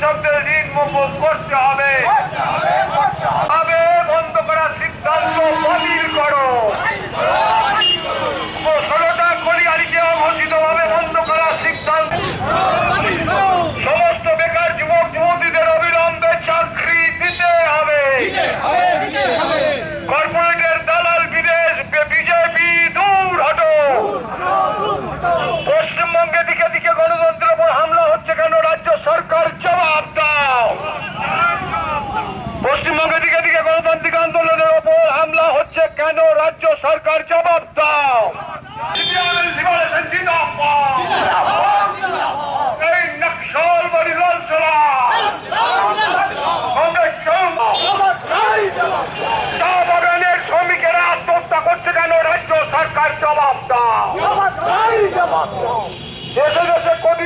কৃষকদের ঋণ মকুব করতে হবে। বন্ধ করার সিদ্ধান্ত বাতিল করো। 16টা কলিয়ারিকে অঘোষিতভাবে বন্ধ করার সিদ্ধান্ত। সমস্ত বেকার যুবক যুবতীদের অবিলম্বে চাকরি দিতে হবে। কর্পোরেটের দালাল বিদেশ বিজেপি দূর হটো। পশ্চিমবঙ্গে দিকে দিকে গণতন্ত্রের উপর হামলা হচ্ছে কেন? রাজ্য সরকার জবাব দাও। পশ্চিমবঙ্গে দিকে দিকে গণতান্ত্রিক আন্দোলনের উপর হামলা হচ্ছে কেন? রাজ্য সরকার জবাব দাও। এই নকশালবাড়ি লালসলা চা বাগানের শ্রমিকেরা আত্মহত্যা করছে কেন? রাজ্য সরকার জবাব দাও। দেশে দেশে কোটি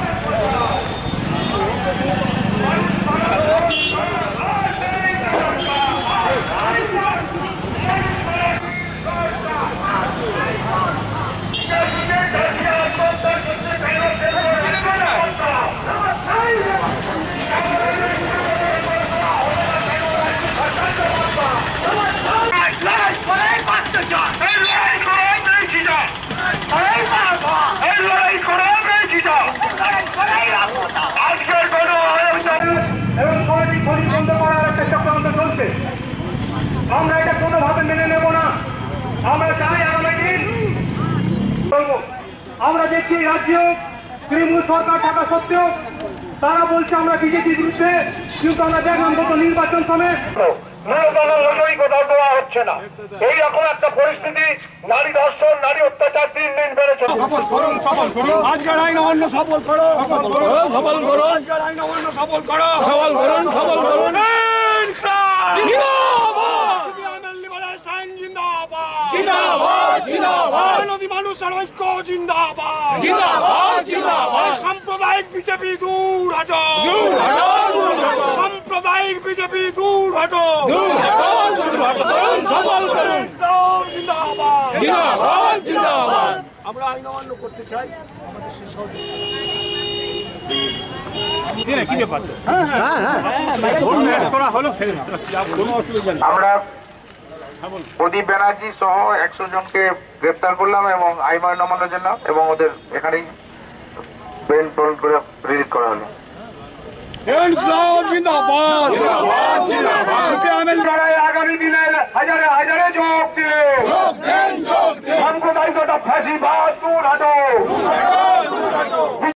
আমরা এটা কোনোভাবে মেনে নেব না। আমরা চাই আগামী দিন বলবো। আমরা দেখছি রাজ্য তৃণমূল সরকার থাকা সত্ত্বেও তারা বলছে আমরা বিজেপির বিরুদ্ধে, কিন্তু আমরা দেখলাম গত নির্বাচন সময় কোথাও দেওয়া হচ্ছে না। এইরকম একটা পরিস্থিতি, নারী ধর্ষণ, নারী অত্যাচার দিন দিন বেড়ে চলেছে। আজকের আইন অমান্য সফল করো, সফল করো। আজকের আইন অমান্য সফল করো, সফল করুন, সফল করুন। মানুষের ঐক্য জিন্দাবাদ, সাম্প্রদায়িক বিজেপি দূর হটো, সাম্প্রদায়িক বিজেপি দূর হটো, জিন্দাবাদ। আমরা আইন অমান্য করতে চাই, আমাদের সে আমরা প্রদীপ ব্যানার্জি সহ 100 জনকে গ্রেপ্তার করলাম এবং আইন অমান্যের জন্য, এবং ওদের এখানেই রিলিজ করা হলো। আগামী দিনে হাজারে হাজারে যোগ দিয়ে সাম্প্রদায়িকতা, ফাঁসিবাদ দূর হটো।